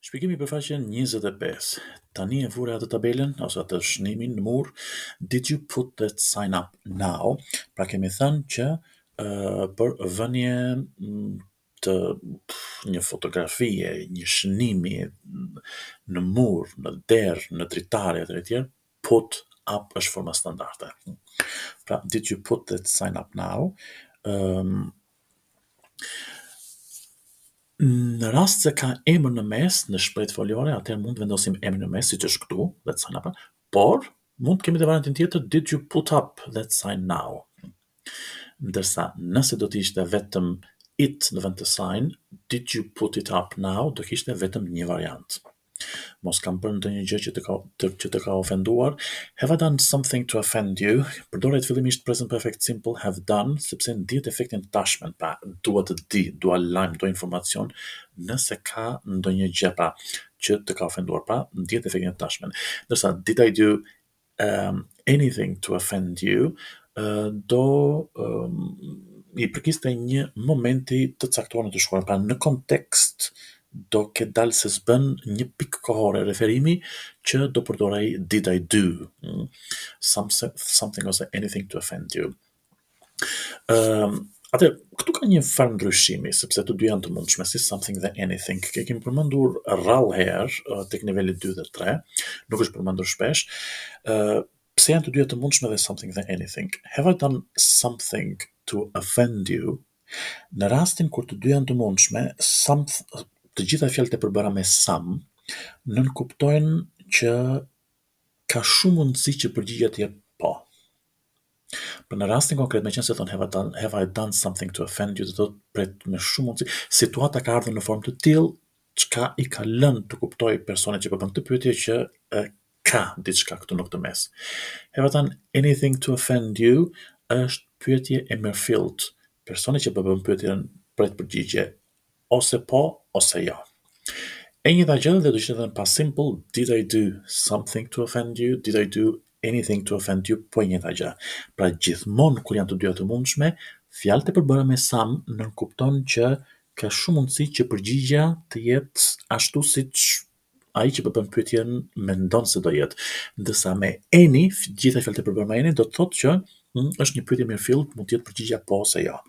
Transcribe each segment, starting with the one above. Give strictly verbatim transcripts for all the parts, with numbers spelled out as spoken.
Shpjegimi për faqen njëzet e pesë. Tani e vura atë tabelën, ose atë shënimin në mur, did you put that sign up now? Pra kemi thënë që uh, për vënje mm, të pff, një fotografie, një shënimi në mur, në derë, në dritare e tjerë, put up është forma standarde. Pra, did you put that sign up now? Um, Në rast se ka emër në mes, në shprehje folore, atëherë mund të vendosim emrin në mes, siç është këtu, that sign up, por mund të kemi edhe variantin tjetër, did you put up that sign now? Ndërsa nëse do të ishte vetëm it në vend të sign, did you put it up now, do kishte vetëm një variant. Mos kam bërë ndonjë gjë që të ka të, që të ka ofenduar. Have I done something to offend you? Përdoret fillimisht present perfect simple have done, sepse ndihet efektin të tashmen, pra dua të di, dua lajm, dua informacion, nëse ka ndonjë gjë pra që të ka ofenduar, pra ndihet efektin të tashmen. Ndërsa did I do um, anything to offend you? Uh, do um, i përkiste një momenti të caktuar në të shkruar, pra në kontekst do ke dalë se s'bën një pikë kohore referimi që do përdorej did I do, mm? something, something ose anything to offend you. Um, Atë, këtu ka një farë ndryshimi, sepse të dy janë të mundshme, si something dhe anything. Ke kemi përmendur rrallë herë tek niveli dy dhe tre, nuk është përmendur shpesh. Uh, pse janë të dyja të mundshme dhe something dhe anything? Have I done something to offend you? Në rastin kur të dy janë të mundshme, some, të gjitha fjalët e përbëra me some nënkuptojnë që ka shumë mundësi që përgjigjja të jetë po. Për në rastin konkret, me qenë se thonë have I done, have I done something to offend you, do të pret me shumë mundësi, situata ka ardhur në formë të tillë, çka i ka lënë të kuptoj personit që po bën këtë pyetje që e, ka diçka këtu në këtë mes. Have I done anything to offend you? Është pyetje e mirëfillt. Personi që po bën pyetjen pret përgjigje ose po ose jo. E njëjta gjë dhe do ishte edhe në past simple, did I do something to offend you? Did I do anything to offend you? Po e njëjta gjë. Pra gjithmonë kur janë të dyja të mundshme, fjalët e përbëra me some nënkupton që ka shumë mundësi që përgjigja të jetë ashtu siç ai që po bën pyetjen mendon se do jetë. Ndërsa me any, gjitha fjalët e përbëra me any do të thotë që mm, është një pyetje mirëfillt, mund të jetë përgjigja po ose jo.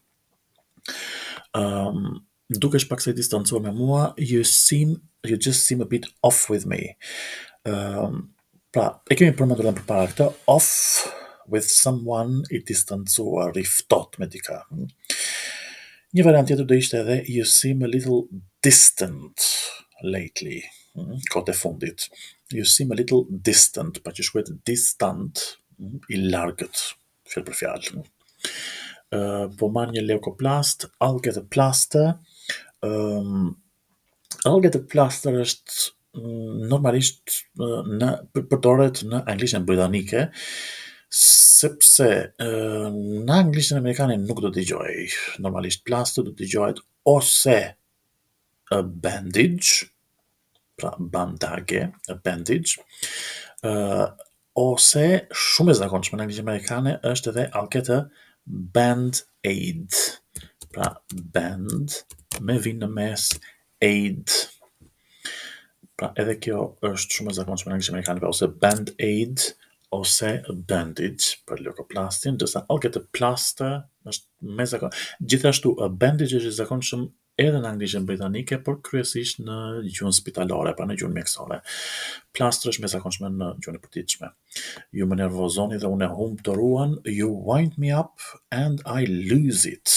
Um, dukesh pak se distancuar me mua, you seem, you just seem a bit off with me. Um, pra, e kemi përmendur edhe përpara këtë, off with someone, i distancuar, i ftohtë me dikë. Një variant tjetër do ishte edhe you seem a little distant lately. Kohët e fundit. You seem a little distant, pa që shkruhet distant, i largët, fjalë për fjalë. Uh, po marr një leukoplast, I'll get a plaster. Um, I'll get a plaster është mm, normalisht uh, në përdoret në anglishtën britanike, sepse uh, në anglishtën amerikane nuk do dëgjoj. Normalisht plaster do dëgjohet ose a bandage, pra bandage, a bandage, uh, ose shumë e zakonshme në anglishtën amerikane është edhe I'll get a band-aid. Pra band me vinë në mes aid. Pra edhe kjo është shumë e zakonshme në anglishtën amerikane, pra ose band-aid ose bandage për leukoplastin, ndërsa I'll get a plaster është me zakon. Gjithashtu a bandage është i zakonshëm edhe në anglishtën britanike, por kryesisht në gjuhën spitalore, pra në gjuhën mjekësore. Plaster është me zakonshme në gjuhën e përditshme. Ju më nervozoni dhe unë e humb të ruan, you wind me up and I lose it.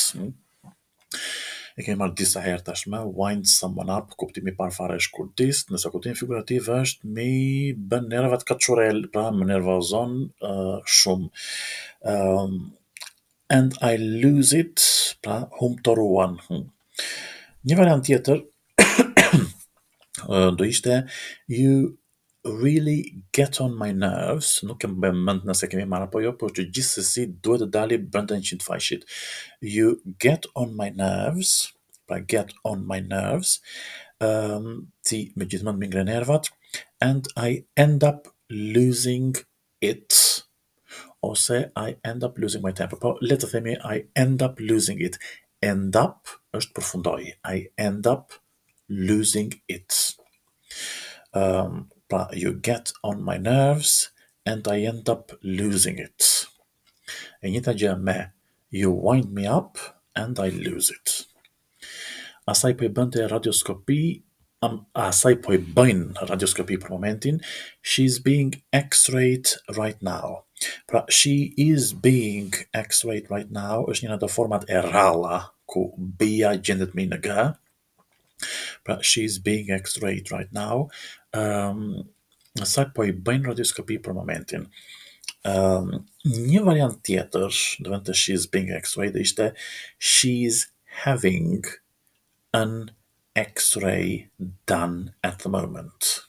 E kemi marrë disa herë tashmë, wind someone up, kuptimi i parë fare është kurdisht, nëse kuptimi figurativ është mi bën nervat kaçurel, pra më nervozon uh, shumë. Um, and I lose it, pra humb të ruan. Një variant tjetër uh, do ishte you really get on my nerves, nuk kem mend nëse kemi marrë apo jo, por që gjithsesi duhet të dali brenda njëqind faqeshit. You get on my nerves, pra get on my nerves, um, ti me gjithmonë më ngre nervat, and I end up losing it, ose I end up losing my temper. Po le të themi I end up losing it. End up është përfundoj. I end up losing it. Um, pra, you get on my nerves and I end up losing it. E njëjta gjë me you wind me up and I lose it. Asaj po i bënte radioskopi, am, asaj po i bëjnë radioskopi për momentin, she's being x-rayed right now. Pra, she is being x-rayed right now është një nga ato format e rralla ku bija gjendet me në g. Pra, she's being x-rayed right now. Um, asaj po i bëjnë radioskopi për momentin. Um, një variant tjetër, do të she's being x-rayed ishte she's having an x-ray done at the moment.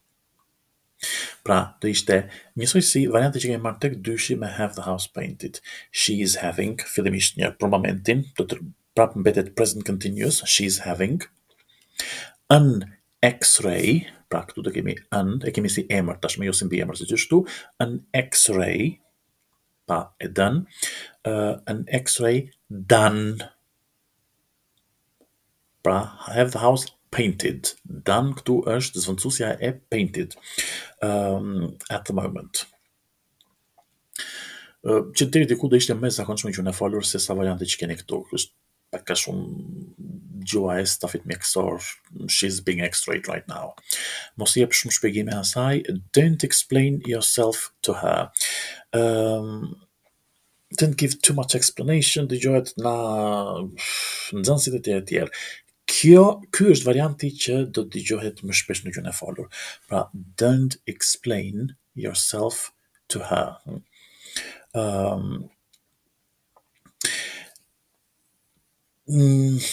Pra, do ishte njësoj si variante që kemi marrë tek dyshi me have the house painted. She is having, fillimisht një për momentin, do të prapë mbetet present continuous, she's having an x-ray, pra këtu do kemi an, e kemi si emër tashmë, jo si mbi emër si gjithashtu, an x-ray, pa e done, uh, an x-ray done. Pra, have the house painted. Done këtu është zvendësusja e painted. Um, at the moment. Uh, që deri diku do ishte më e zakonshme që në folur se sa variante që keni këtu. Është pak ka shumë gjua e stafit mjekësor. She's being x-rayed right now. Mos i jep shumë shpjegime asaj. Don't explain yourself to her. Um, don't give too much explanation, dëgjohet na nxënësit e tjerë tjerë. Kjo, ky është varianti që do të dëgjohet më shpesh në gjuhën e folur. Pra, don't explain yourself to her. Um, mm,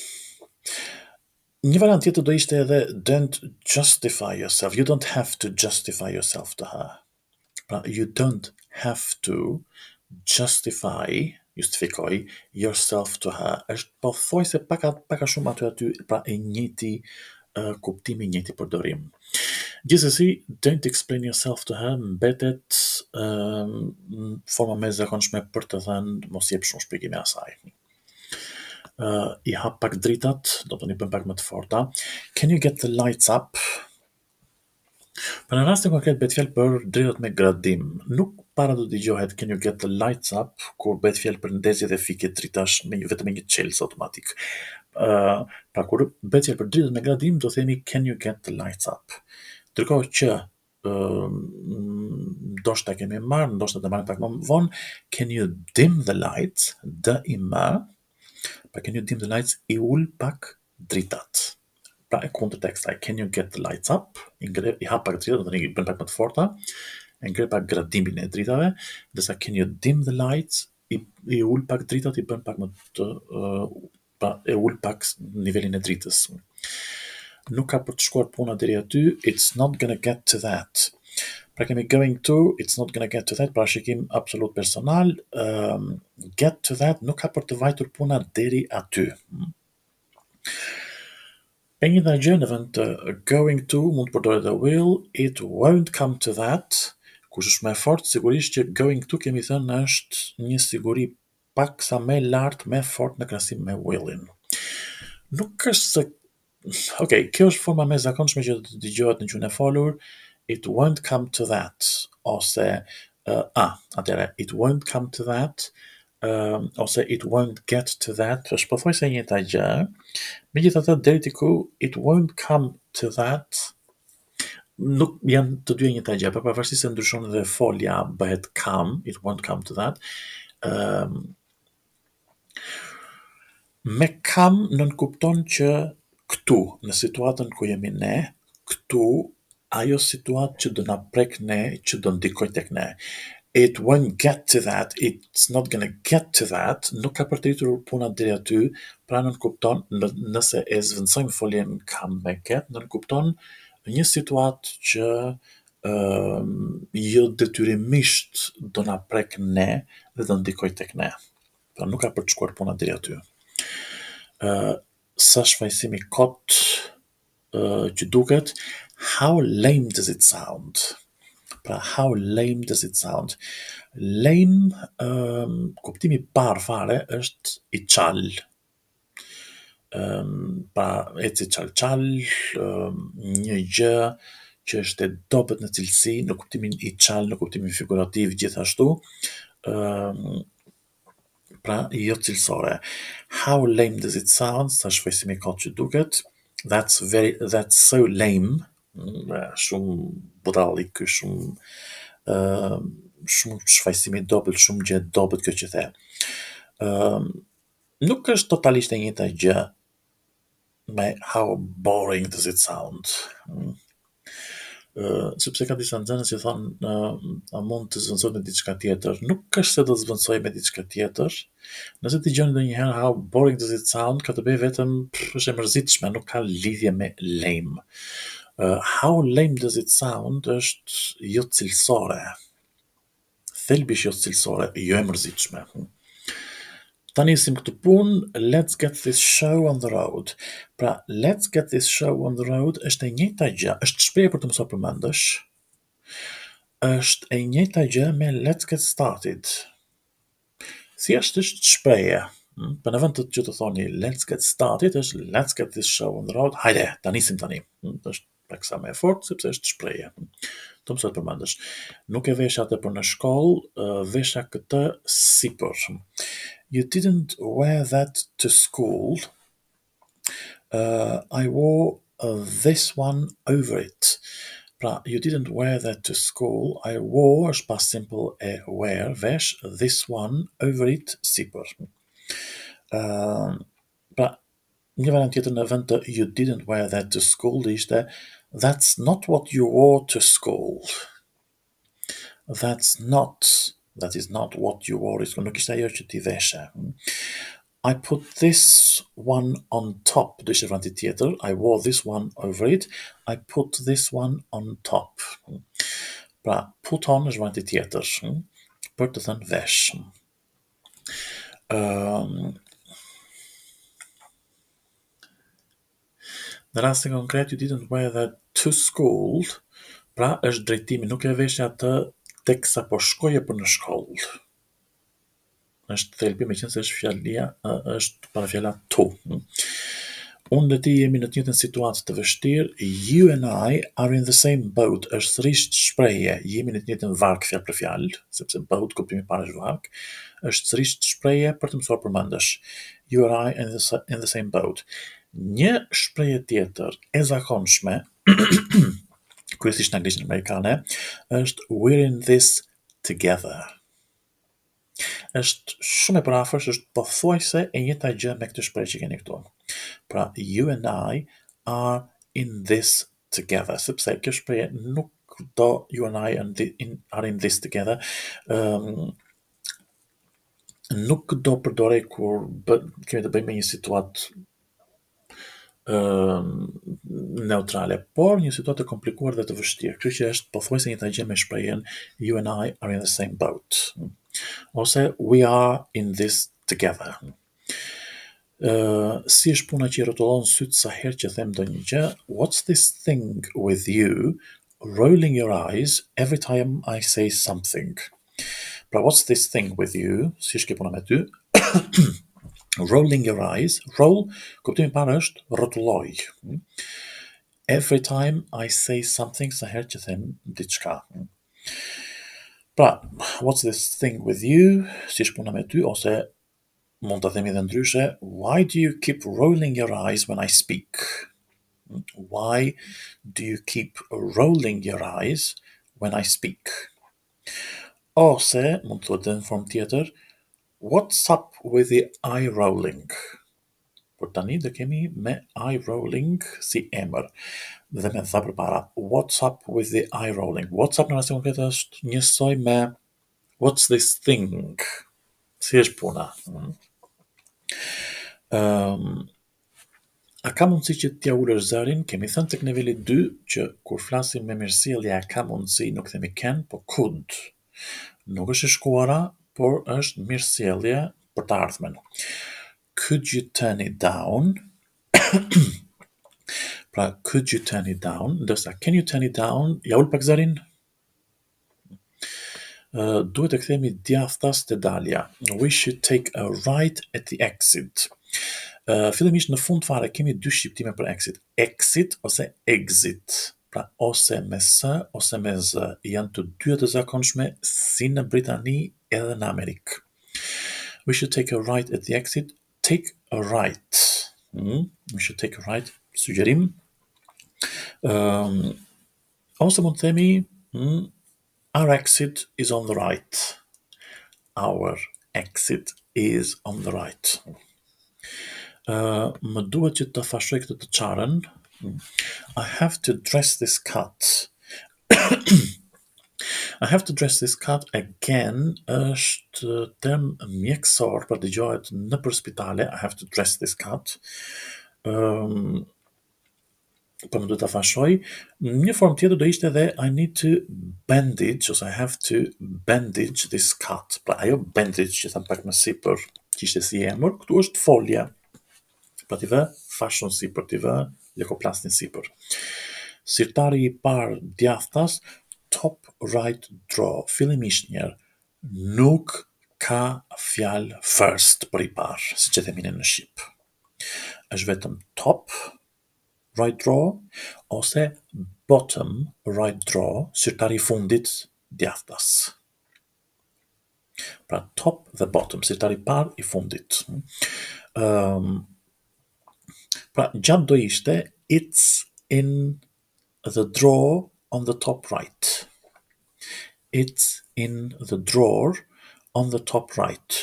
një variant tjetër do ishte edhe don't justify yourself. You don't have to justify yourself to her. Pra, you don't have to justify, justifikoj, yourself to her. Është pothuajse paka paka shumë aty aty, pra e njëjti uh, kuptimi, njëjti përdorim. Gjithsesi, don't explain yourself to her mbetet um, forma më e zakonshme për të thënë mos jep shumë shpjegime asaj. Uh, I hap pak dritat, do të një bëm pak më të forta. Can you get the lights up? Për në rastin konkret bëhet fjalë për dritat me gradim. Nuk para do dëgjohet can you get the lights up, kur bëhet fjalë për ndezje dhe fikje dritash me vetëm me një çelës automatik. Uh, pra kur bëhet fjalë për dritat me gradim, do themi can you get the lights up. Ndërkohë që uh, ndoshta kemi marrë, ndoshta të marrim pak më vonë, can you dim the lights, d i m, pra can you dim the lights i ul pak dritat. Pra e kundër tekstaj, can you get the lights up, i, ngre, i hap pak dritat, do të një bën pak më të forta, e ngre pak gradimin e dritave, ndërsa can you dim the lights, i, i ul pak dritat, i bën pak më të, uh, pra e ul pak nivelin e dritës. Nuk ka për të shkuar puna deri aty, it's not gonna get to that. Pra kemi going to, it's not gonna get to that, pra shikim absolut personal, um, get to that, nuk ka për të vajtur puna deri aty. E një dhe gjë në vend të going to, mund të përdoret dhe will, it won't come to that, kush është më e fort, sigurisht që going to kemi thënë është një siguri pak sa më lartë, më fort në krahasim me willin. Nuk është se Ok, kjo është forma më e zakonshme që të dëgjohet në gjuhën e folur, it won't come to that, ose uh, a, atëherë it won't come to that, um, ose it won't get to that, është pothuajse e njëjta gjë. Megjithatë deri diku it won't come to that, nuk janë të dy e njëjta gjë, por pavarësisht se ndryshon dhe folja bëhet come, it won't come to that. Um, me come nënkupton që këtu, në situatën ku jemi ne, këtu, ajo situatë që do na prek ne, që do ndikoj tek ne. It won't get to that, it's not gonna get to that, nuk ka për të rritur puna deri aty, pra nënkupton, nëse e zvendësojmë foljen come me get, nënkupton një situatë që uh, jo detyrimisht do na prek ne dhe do ndikoj tek ne. Pra nuk ka për të shkuar puna deri aty. Uh, sa shfaqësimi kot uh, që duket, how lame does it sound? Pra, how lame does it sound? Lame, um, kuptimi parë fare është i qal. Um, pra eci qal qal, um, një gjë që është e dobët në cilësi, në kuptimin i qal, në kuptimin figurativ gjithashtu, um, pra jo cilësore. How lame does it sound? Sa shpejtësimi ka që duket. That's very that's so lame. Mm, e, Shumë budallik ky, shumë uh, shumë shfaqësimi i dobët, shumë gjë e dobët kjo që the. Um, nuk është totalisht e njëjta gjë me how boring does it sound. Mm. Uh, sepse ka disa nxënës që thonë uh, a mund të zvendësoj me diçka tjetër. Nuk është se do të zvendësoj me diçka tjetër. Nëse ti gjoni ndonjëherë how boring does it sound, ka të bëjë vetëm pff, është e mërzitshme, nuk ka lidhje me lame. Uh, how lame does it sound është jo cilësore. Thelbi është jo cilësore, jo e mërzitshme. Ta nisim këtë punë, let's get this show on the road. Pra, let's get this show on the road është e njëjta gjë, është shprehje për të mësuar përmendësh. Është e njëjta gjë me let's get started. Thjesht është shprehje. Mm, Për në vend të që të thoni let's get started, është let's get this show on the road. Hajde, ta nisim tani. Mm, është pak sa më e fortë sepse është shprehje. Të mësohet përmendesh. Nuk e vesha atë për në shkollë, uh, vesha këtë sipër. You didn't wear that to school. Uh, I wore uh, this one over it. Pra, you didn't wear that to school. I wore është past simple e wear, vesh, this one over it, sipër. Uh, pra, një variant tjetër në vend të you didn't wear that to school ishte that's not what you wore to school. That's not, that is not what you wore. Nuk ishte ajo që ti veshe. I put this one on top. Do ishte varianti tjetër. I wore this one over it. I put this one on top. Pra, put on është varianti tjetër. Për të thënë vesh. Um, Në rastin konkret, you didn't wear that to school, pra është drejtimi, nuk e veshje atë teksa po shkoje për në shkollë. Është thelbi, me qenë se është fjalia, është para fjala to. Unë dhe ti jemi në të njëjtën situatë të vështirë, you and I are in the same boat, është sërish shprehje, jemi në të njëjtën varg fjalë për fjalë, sepse boat kuptimi i parë është varg, është sërish shprehje për të mësuar përmendesh. You and I in the, in the same boat. Një shprehje tjetër e zakonshme, kryesisht në anglishtën amerikane, është we're in this together. Është shumë e parafërsht, është pothuajse e njëjta gjë me këtë shprehje që keni këtu. Pra, you and I are in this together, sepse kjo shprehje nuk do you and I are in this together, um, nuk do përdorej kur bë, kemi të bëjmë me një situatë uh, neutrale, por një situatë e komplikuar dhe të vështirë. Kështu që është pothuajse njëjta gjë me shprehjen you and I are in the same boat. Ose we are in this together. Uh, si është puna që i rrotullon syt sa herë që them ndonjë gjë, what's this thing with you rolling your eyes every time I say something. Pra, what's this thing with you, si është kjo puna me ty, rolling your eyes, roll, kuptimi i parë është rrotulloj. Every time I say something, sa herë që them diçka. Pra, what's this thing with you, si është puna me ty, ose mund të themi dhe ndryshe, why do you keep rolling your eyes when I speak? Why do you keep rolling your eyes when I speak? Ose, mund të thotë në formë tjetër, what's up with the eye rolling? Por tani do kemi me eye rolling si emër. Dhe me tha përpara, what's up with the eye rolling? What's up në rastin konkret është njësoj me what's this thing? Si është puna? Um, a ka mundësi që t'ja ulësh zërin? Kemi thënë tek niveli dy që kur flasim me mirësjellje a ka mundësi, nuk themi can, po could. Nuk është e shkuara, por është mirësjellje për të ardhmen. Could you turn it down? Pra, could you turn it down? Ndërsa, can you turn it down? Ja ul pak zërin? Uh, duhet të kthehemi djathtas te dalja. We should take a right at the exit. Uh, fillimisht në fund fare kemi dy shqiptime për exit. Exit ose exit. Pra ose me s ose me z. Janë të dyja të zakonshme si në Britani edhe në Amerikë. We should take a right at the exit. Take a right. Mm? We should take a right. Sugjerim. Um, ose mund të themi mm, our exit is on the right. Our exit is on the right. Uh, më duhet që të fashoj këtë të qarën. I have to dress this cut. I have to dress this cut again është term mjekësor për dëgjohet në për spitale. I have to dress this cut. Um, për më duhet të fashoj. Një form tjetër do ishte edhe I need to bandage, ose I have to bandage this cut. Pra ajo bandage që tham pak më sipër, që ishte si emër, këtu është folja. Pra t'i vë fashon sipër, t'i vë lekoplastin sipër. Sirtari i parë djathtas, top right draw, fillimisht njerë, nuk ka fjalë first për i parë, si që themine në Shqip. Është vetëm top right draw, ose bottom right draw, sirtari i fundit djathtas. Pra top dhe bottom, sirtari i parë i fundit. Um, pra gjatë do ishte it's in the drawer on the top right. It's in the drawer on the top right.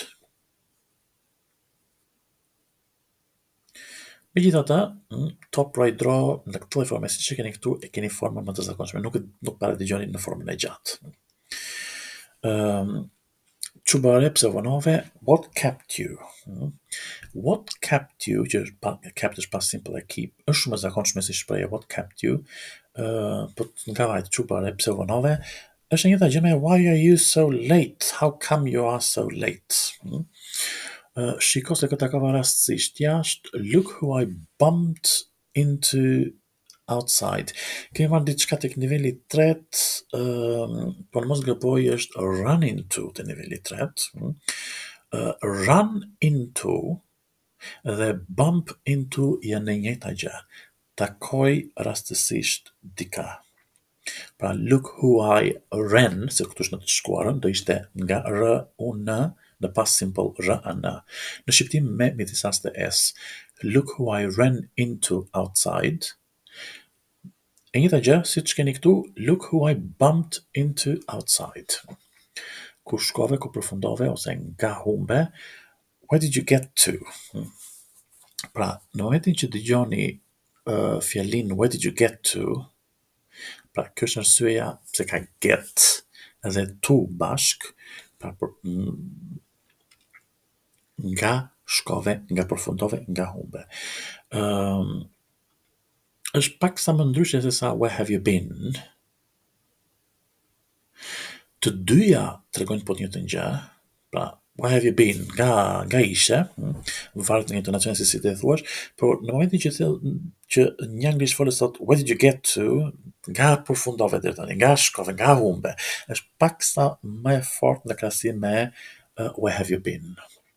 Megjithatë, top right draw në këtë formë si që keni këtu e keni formën më të zakonshme, nuk nuk para dëgjoni në formën e gjatë. Um, Çu bëre, pse vonove, what kept you? What kept you, që është pa, kept është pas simple e keep, është shumë e zakonshme si shprehje, what kept you, uh, po nga vajtë çu bëre, pse vonove, është një të gjë me why are you so late? How come you are so late? Uh, shiko se këtë ka rastësisht jashtë, look who I bumped into outside. Kemi marrë diçka tek niveli tret, uh, por mos gaboj është run into te niveli tret. Uh, run into dhe bump into janë në njëjta gjë. Takoj rastësisht dika. Pra look who I ran, se këtu është në të shkuarën, do ishte nga r u n në past simple r a n. Në shqiptim me midhisaste s. Look who I ran into outside. E njëta gjë, si që keni këtu, look who I bumped into outside. Kur shkove, kur përfundove, ose nga humbe, where did you get to? Pra, në momentin që dëgjoni uh, fjalin where did you get to, pra, kjo është arsyeja pse ka get edhe to bashk, pra, për, mm, nga shkove, nga përfundove, nga humbe. Um, është pak sa më ndryshe se sa where have you been. Të dyja tregojnë po të njëjtën gjë, pra where have you been, nga, nga ishe, varet nga intonacioni se si të e thuash, por në momentin që thell që një anglisht folës thot where did you get to, nga përfundove deri tani, nga shkove, nga humbe, është pak sa më e fortë në krahasim me uh, where have you been.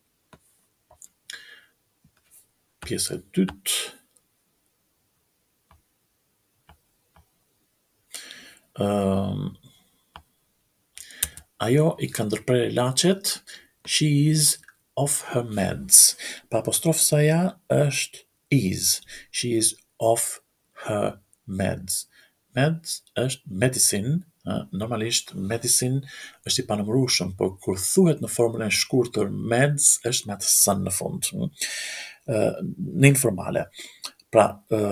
Pjesa e dytë. Um, ajo i ka ndërprer ilaçet, she is off her meds. Pa apostrofsaja është is. She is off her meds. Meds është medicine, normalisht medicine është i panëmërueshëm, por kur thuhet në formën e shkurtër meds është me atë sën në fund. Në informale. Pra,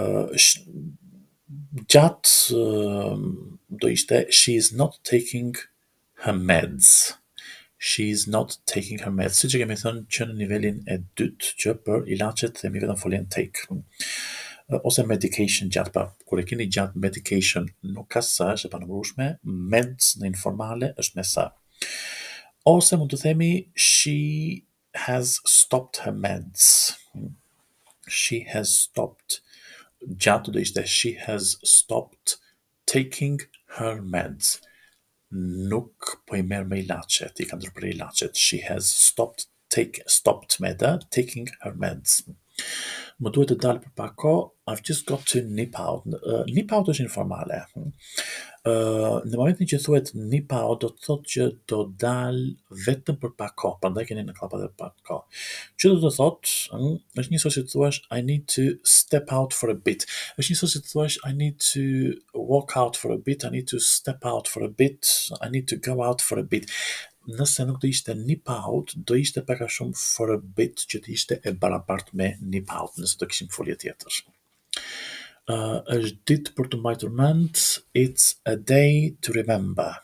gjatë do ishte she is not taking her meds. She is not taking her meds. Si që kemi thënë që në nivelin e dytë që për ilaçet themi vetëm foljen take. Ose medication gjatë, pra kur e keni gjatë medication nuk ka sa, është e panëmërueshme, meds në informale është me sa. Ose mund të themi she has stopped her meds. She has stopped. Gjatë do ishte she has stopped taking her meds. Nuk po i merr me ilaçe, i ka ndërprer ilaçet. She has stopped take stopped me da taking her meds. Më duhet të dalë për pak kohë, I've just got to nip out. Uh, nip out është informale. Uh, në momentin që thuhet nip out, do të thotë që do dalë vetëm për pak kohë, prandaj keni në klapa dhe për pak kohë. Që do të thotë, mm, është njësoj si të thuash I need to step out for a bit. Është njësoj si të thuash I need to walk out for a bit, I need to step out for a bit, I need to go out for a bit. Nëse nuk do ishte nip out, do ishte pak a shumë for a bit që të ishte e barabart me nip out, nëse do kishim folje tjetër. Uh, është ditë për të mbajtur mend, it's a day to remember.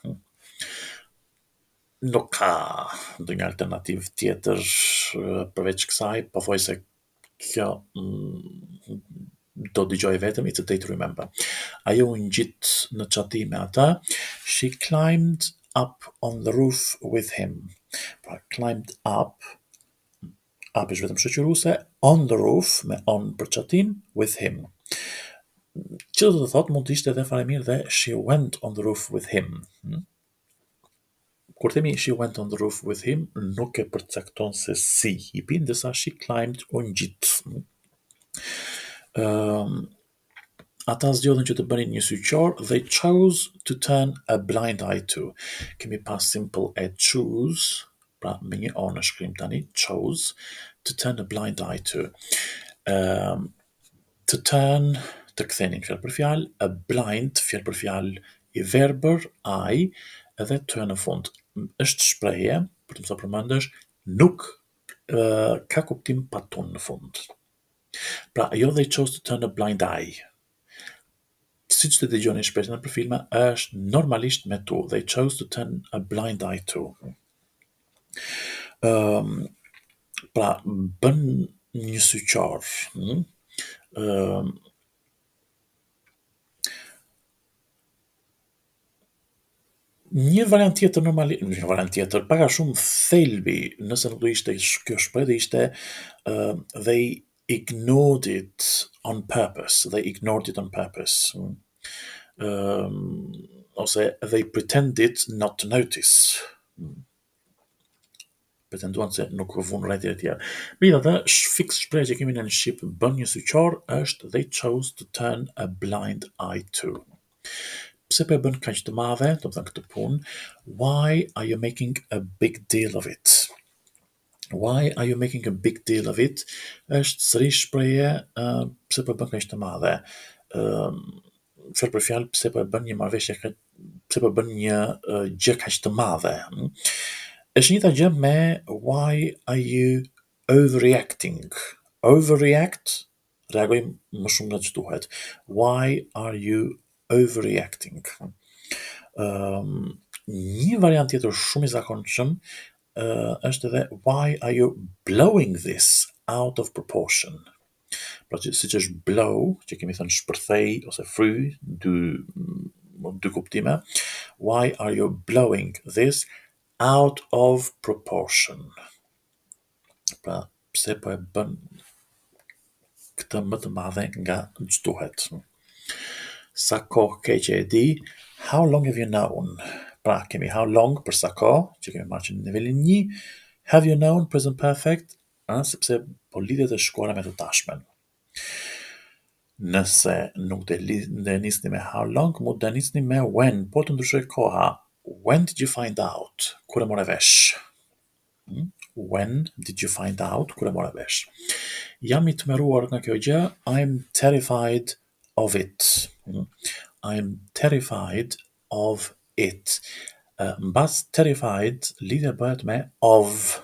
Nuk ka ndonjë alternativë tjetër uh, përveç kësaj, pothuaj se kjo mm, do dëgjoj vetëm it's a day to remember. Ajo u ngjit në çati me ata. She climbed up on the roof with him. Pra, climbed up, up është vetëm shoqëruese, on the roof, me on për çatin, with him. Që do të thotë mund të ishte edhe fare mirë dhe she went on the roof with him. Hmm? Kur themi she went on the roof with him, nuk e përcakton se si hipi, ndërsa she climbed u ngjit. Um, ata zgjodhen që të bënin një syqor, they chose to turn a blind eye to. Kemi pas simple e choose, pra me një o në shkrim tani, chose, to turn a blind eye to. Um, to turn, të kthenin fjalë për fjalë, a blind, fjalë për fjalë i verbër, eye, edhe to në fund. Është shprehje, për të mësuar përmendesh, nuk uh, ka kuptim pa ton në fund. Pra, jo they chose to turn a blind eye. Siç të dëgjoni shpesh në për filma, është normalisht me tu. They chose to turn a blind eye to. Um, pra, bën një syqar. Hmm? Um, Një variant tjetër normali, një variant tjetër, pak a shumë thelbi, nëse nuk do ishte kjo shprehje, do ishte uh, they ignored it on purpose. They ignored it on purpose. Um, ose they pretended not to notice. Pretenduan se nuk vun rreth e tjerë. Megjithatë, fix shprehja që kemi në shqip bën një syqar është they chose to turn a blind eye to. Pse po e bën kaq të madhe, do të thënë këtë punë, why are you making a big deal of it? Why are you making a big deal of it? Është sërish shprehje uh, pse po e bën kaq të madhe. Ëm uh, fjalë për fjalë pse po e bën një marrëveshje kaq, pse po bën një uh, gjë kaq të madhe. Është njëjta gjë me why are you overreacting? Overreact, reagojmë më shumë nga që duhet. Why are you overreacting? Um, një variant tjetër shumë i zakonshëm uh, është edhe why are you blowing this out of proportion? Pra që siç është blow, që kemi thënë shpërthej ose fry, dy dy kuptime. Why are you blowing this out of proportion? Pra, pse po e bën këtë më të madhe nga ç'duhet? Sa kohë ke që e di? How long have you known? Pra, kemi how long për sa kohë, që kemi marrë që në nivelin një. Have you known, present perfect, a, sepse po lidhet e shkuara me të tashmen. Nëse nuk dhe, dhe nisni me how long, mund dhe nisni me when, po të ndryshoj koha. When did you find out? Kur e more vesh? Hmm? When did you find out? Kur e more vesh? Jam i tmeruar nga kjo gjë, I'm terrified of it. Hmm? I'm terrified of it. Uh, mbas terrified, lidhja bëhet me of.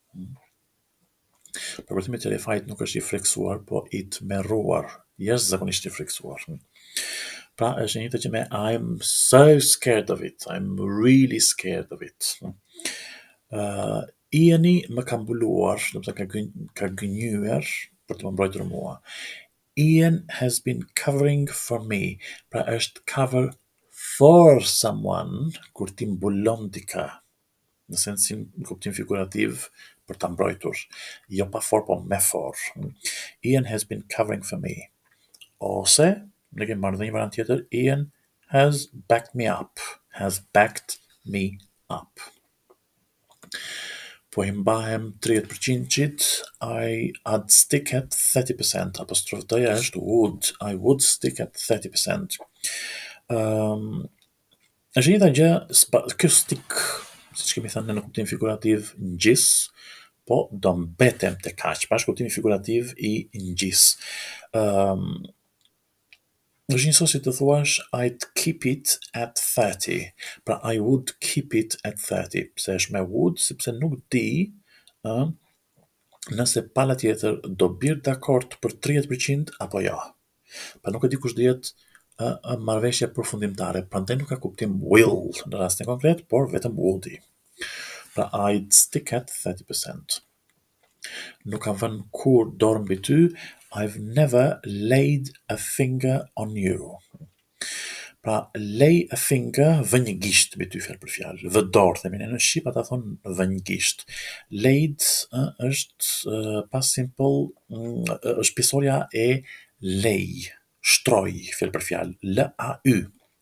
Përvërtimi terrified nuk është i friksuar, po i tmerruar. Jeshtë zakonisht i friksuar. Pra është një të që me I'm so scared of it. I'm really scared of it. Uh, Ieni më ka mbuluar, do të ka, ka gënyer për të më mbrojtur mua. Ian has been covering for me. Pra është cover for someone kur ti mbulon dikë. Në sensin në kuptim figurativ për ta mbrojtur. Jo pa for, po me for. Ian has been covering for me. Ose, ne kemi marrë dhe një variant tjetër, Ian has backed me up. Has backed me up. po i mbahem tridhjetë përqind, I I'd stick at thirty percent. Apostrof doja është would. I would stick at thirty percent. Um, është e njëjta gjë, spa- ky stick, siç kemi thënë në kuptim figurativ, ngjis, po do mbetem tek kaq, pra është kuptimi figurativ i ngjis. Um, është njësoj si të thuash I'd keep it at thirty. Pra I would keep it at thirty. Pse është me would? Sepse nuk di ë, nëse pala tjetër do birë dakord për tridhjetë përqind apo jo. Pra nuk e di kush do jetë ë, ë, marrëveshja përfundimtare. Prandaj nuk ka kuptim will në rastin konkret, por vetëm would-i. Pra I'd stick at thirty percent. Nuk kam vënë kur dorë mbi ty. I've never laid a finger on you. Pra, lay a finger, vë një gisht mbi ty fjalë për fjalë. Vë dorë, themi ne në Shqip, ata thonë vë një gisht. Laid ë, është uh, past simple, mm, është pjesoria e lay, shtroj, fjalë për fjalë, L A Y.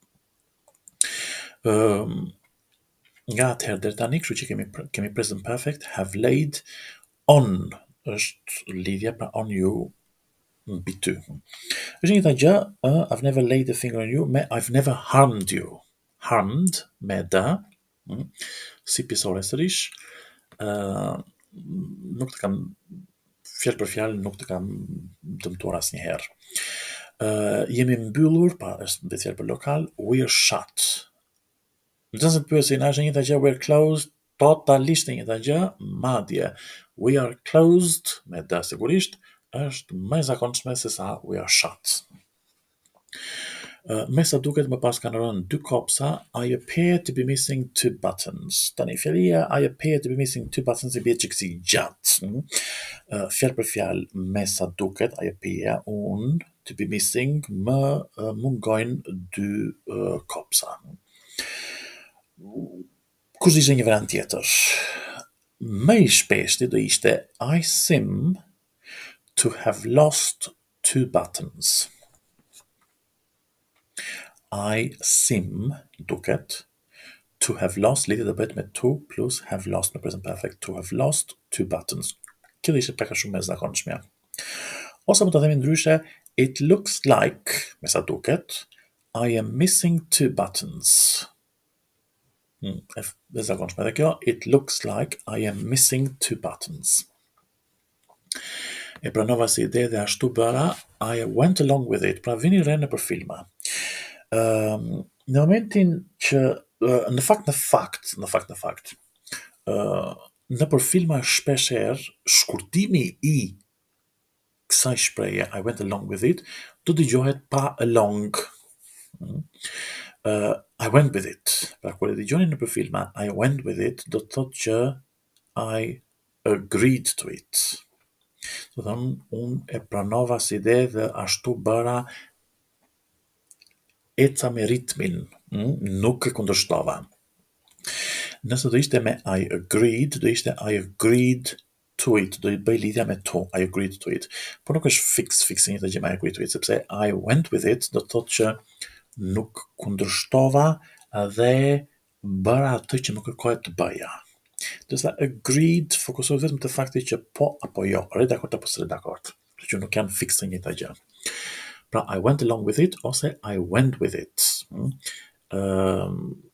Um, nga atëherë deri tani, kështu që kemi kemi present perfect, have laid on është lidhja pra on you mbi ty. Është njëjta gjë, ë, I've never laid a finger on you me I've never harmed you. Harmed me d, mm, si pjesore sërish, ë, nuk të kam fjalë për fjalë nuk të kam dëmtuar asnjëherë. Ë, jemi mbyllur, pa është dhe fjalë për lokal, we're shut. Në të se të pyesin, është e njëjta gjë we're closed, totalisht e njëjta gjë, madje we are closed me d sigurisht është më e zakonshme se sa we are shut. Uh, me sa duket më pas kanë rënë dy kopsa, I appear to be missing two buttons. Tani fjalia I appear to be missing two buttons i bie çiksi gjatë. Mm? Uh, fjalë për fjalë, me sa duket, I appear, un, to be missing, më uh, mungojnë dy uh, kopsa. Kush ishte një variant tjetër? Më i shpeshti do ishte I seem to have lost two buttons. I seem, duket, to have lost, lidhje do bëhet me to plus have lost në present perfect, to have lost two buttons. Kjo ishte pak a shumë e zakonshmja. Ose mund të themi ndryshe, it looks like, me sa duket, I am missing two buttons. Hmm, e zakonshme dhe kjo, it looks like I am missing two buttons. E pranova si ide dhe ashtu bëra, I went along with it, pra vini re në për filma. Um, në momentin që, uh, në fakt në fakt, në fakt në fakt, uh, në për filma shpesher, shkurtimi i kësaj shpreje, I went along with it, do dëgjohet pa along. Mm. Uh, I went with it. Pra kur e dëgjoni në për filma, I went with it, do të thotë që I agreed to it. Do thëmë, unë e pranova si ide dhe ashtu bëra eca me ritmin, mm? Nuk e kundërshtova. Nëse do ishte me I agreed, do ishte I agreed to it, do i bëj lidhja me to, I agreed to it. Por nuk është fix, fix një të gjë me I agreed to it, sepse I went with it, do të thotë që nuk kundërshtova dhe bëra atë që më kërkohet të bëja. Dërsa agreed fokusohet vetëm të fakti që po apo jo, re dakord apo s're dakord, që nuk janë fikse një të gjë. Pra, I went along with it, ose I went with it. Mm? Um,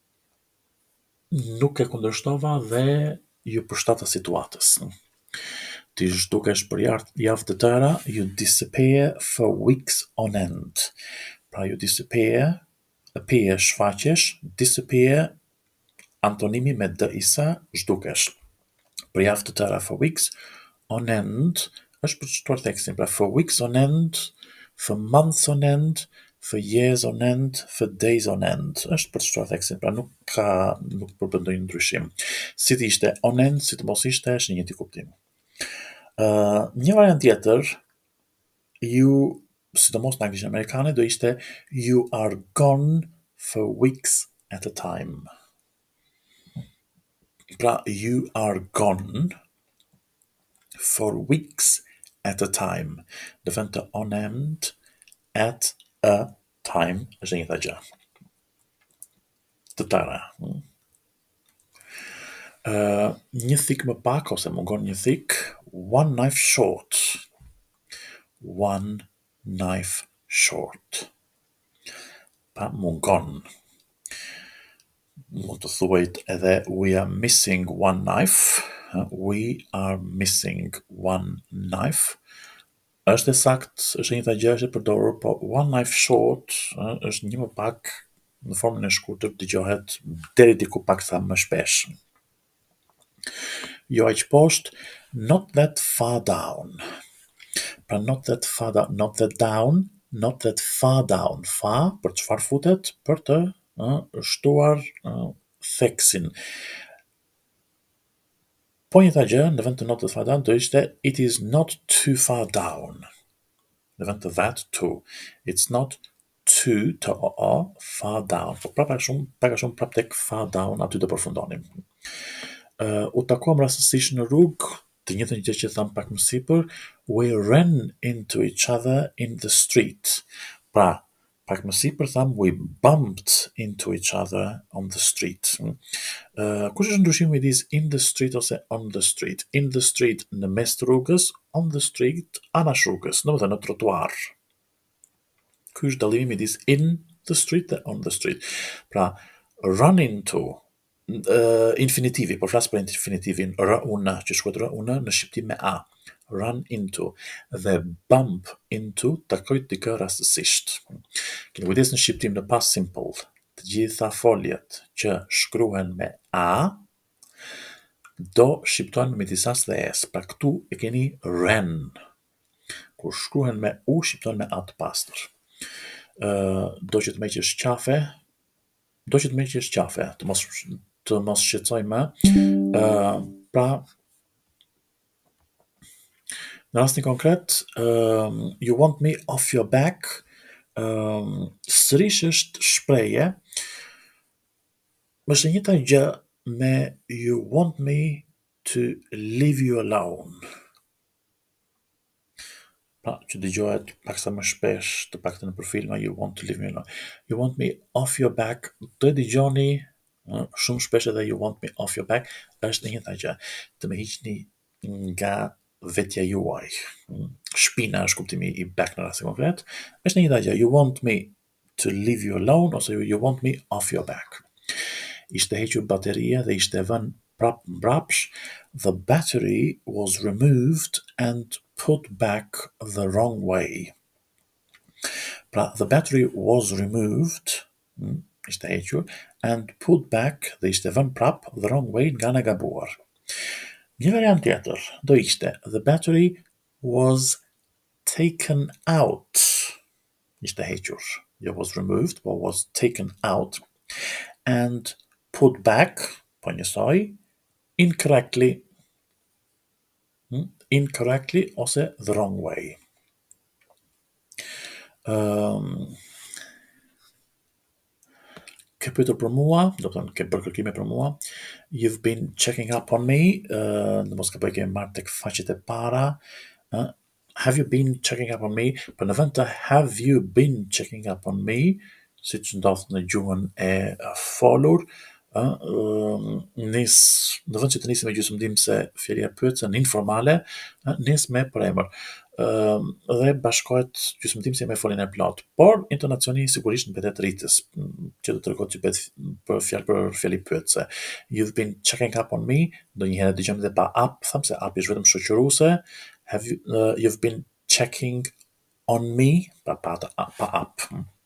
nuk e kundërshtova dhe ju përshtata situatës. Ti zhdukesh për javë të tëra, you disappear for weeks on end. Pra, you disappear, appear shfaqesh, disappear, antonimi me d isa, zhdukesh. Për javë të tëra for weeks on end, është për çtuar tekstin, pra for weeks on end, for months on end, for years on end, for days on end. Është për çtuar tekstin, pra nuk ka nuk përbën ndonjë ndryshim. Si të ishte on end, si të mos ishte, është një njëjti kuptim. Uh, një variant tjetër, you, sidomos në anglisht amerikane, do ishte you are gone for weeks at a time. Pra, you are gone for weeks at a time. Do vend të on end, at a time, është një të gjë. Të tëra. Uh, një thik më pak, ose mungon një thik, one knife short. One knife short. Pa mungon. Mund të thuajt edhe we are missing one knife. We are missing one knife. Është e sakt, është e njëjta gjë, është e përdorur, po one knife short ë, është një më pak në formën e shkurtër, dëgohet deri diku paksa më shpesh. Jo aq poshtë, not that far down. Pra not that far down, not that down, not that far down. Fa, për çfarë futet? Për të ë, shtuar ë, theksin. Po njëta gjë, në vend të not that far down, do ishte it is not too far down. Në vend të that, too. It's not too, të o o, far down. Po prapa shumë, pak a shumë prap tek far down, aty do përfundonim. Uh, u takuam rastësisht në rrugë, të njëjtën gjë që tham pak më sipër, we ran into each other in the street. Pra, pak më sipër tham we bumped into each other on the street. Uh, kush është ndryshimi midis in the street ose on the street? In the street në mes të rrugës, on the street anash rrugës, domethënë në trotuar. Ky është dallimi midis in the street dhe on the street. Pra, run into, uh, infinitivi, po flas për infinitivin r-un që shkruhet r-un në shqiptim me a. Run into dhe bump into takojnë dikë rastësisht. Keni kujdes në shqiptim në past simple, të gjitha foljet që shkruhen me a do shqiptohen me disa s dhe s. Pra këtu e keni ran. Kur shkruhen me u shqiptohen me a të pastër. Uh, do që të meqesh qafe, do që të meqesh qafe, të mos të mos shqetësoj më. Uh, pra në rastin konkret, um, you want me off your back, um, sërish është shpreje, është e njëjta gjë me you want me to leave you alone. Pra, që dëgjohet paksa më shpesh, të paktën nëpër filma, you want to leave me alone. You want me off your back, të dëgjoni uh, shumë shpesh edhe you want me off your back, është e njëjta gjë. Të më hiqni nga vetja juaj. Shpina është kuptimi i back në rastin konkret. Është një njëjta gjë. You want me to leave you alone ose you want me off your back. Ishte hequr bateria dhe ishte vënë prap mbrapsh. The battery was removed and put back the wrong way. Pra, the battery was removed, ishte hequr, and put back dhe ishte vënë prap the wrong way, nga në gabuar. Një variant tjetër do ishte the battery was taken out. Ishte hequr. Jo was removed, but was taken out and put back, po njësoj, incorrectly. Incorrectly ose the wrong way. Um, ke pyetur për mua, do të thonë ke bërë kërkime për mua. You've been checking up on me, uh, në mos gaboj kemi marrë tek faqet e para. Uh, have you been checking up on me? Për në vend të have you been checking up on me, siç ndodh në gjuhën e folur, uh, uh, nis në vend që të nisim me gjysmëndim se fjalia pyetëse në informale, uh, nis me përemër. Uh, dhe bashkohet gjysmëndimsi me foljen e plot, por intonacioni sigurisht mbetet rritës, që do të tregon që bëhet për fjalë për fjali pyetëse. You've been checking up on me, ndonjëherë dëgjojmë dhe pa up, them se up është vetëm shoqëruese. Have you, uh, you've been checking on me, pa pa, pa up.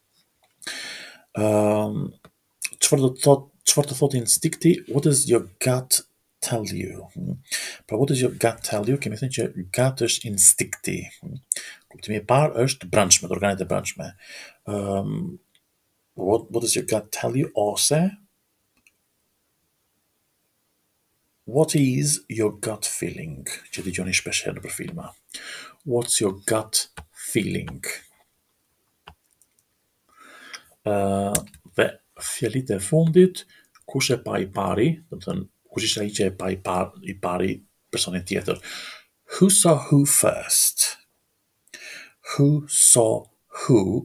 Um, çfarë do të thot, çfarë të thot instinkti? What does your gut tell you? Pra, what does your gut tell you? Kemi thënë që gut është instinkti. Kuptimi i parë është brendshme, organet e brendshme. Um, what, what does your gut tell you? Ose what is your gut feeling? Që dëgjoni shpesh herë nëpër filma. What's your gut feeling? Uh, dhe fjalit e fundit, kush e pa i pari, do të thënë kush ishte ai që e pa i pari, i pari personin tjetër. Who saw who first? Who saw who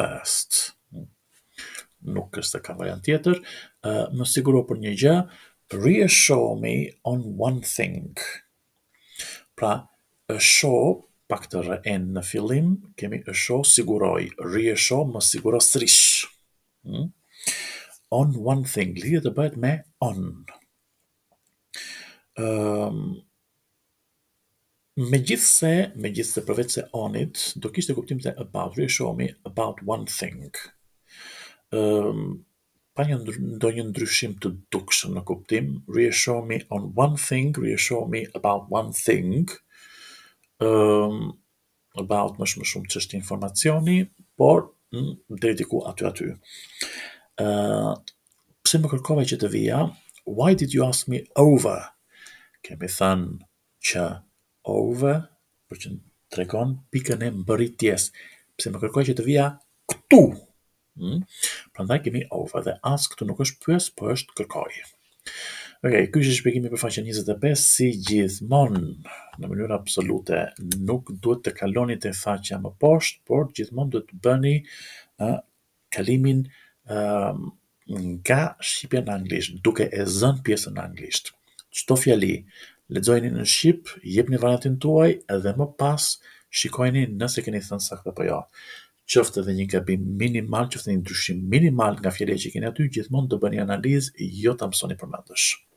first? Nuk është ka variant tjetër. Uh, më siguro për një gjë, reassure me on one thing. Pra, assure, pak të rë në fillim, kemi assure siguroj, reassure më siguro sërish. Mm? On one thing, lidhje të bëhet me on. Um, me gjithse, me gjithse përveç se onit, do kishte kuptim të about, reassure me about one thing. Um, pa një ndonjë ndryshim të dukshëm në kuptim, reassure me on one thing, reassure me about one thing, um, about më shumë shumë çështje informacioni, por mm, deri diku aty aty. Uh, pse më kërkove që të vija? Why did you ask me over? Kemi thënë që over, për që tregon pikën e mbëritjes. Pse më kërkove që të vija këtu? Mm? Prandaj kemi over dhe ask këtu nuk është pyes, por është kërkoj. Ok, ky është shpjegimi për faqen njëzet e pesë, si gjithmonë në mënyrë absolute nuk duhet të kaloni te faqja më poshtë, por gjithmonë duhet të bëni uh, kalimin uh, nga shqipja në anglisht, duke e zënë pjesën në anglisht. Çdo fjali lexojeni në shqip, jepni variantin tuaj edhe më pas shikojeni nëse keni thënë saktë apo jo. Qoftë edhe një gabim minimal, qoftë edhe një ndryshim minimal nga fjalia që keni aty, gjithmonë të bëni analizë, jo ta mësoni përmendesh.